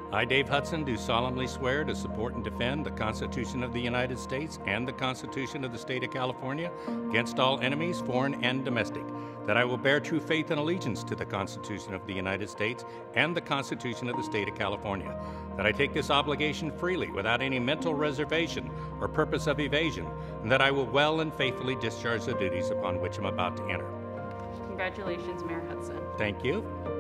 I, Dave Hudson, do solemnly swear to support and defend the Constitution of the United States and the Constitution of the State of California against all enemies, foreign and domestic, that I will bear true faith and allegiance to the Constitution of the United States and the Constitution of the State of California, that I take this obligation freely without any mental reservation or purpose of evasion, and that I will well and faithfully discharge the duties upon which I'm about to enter. Congratulations, Mayor Hudson. Thank you.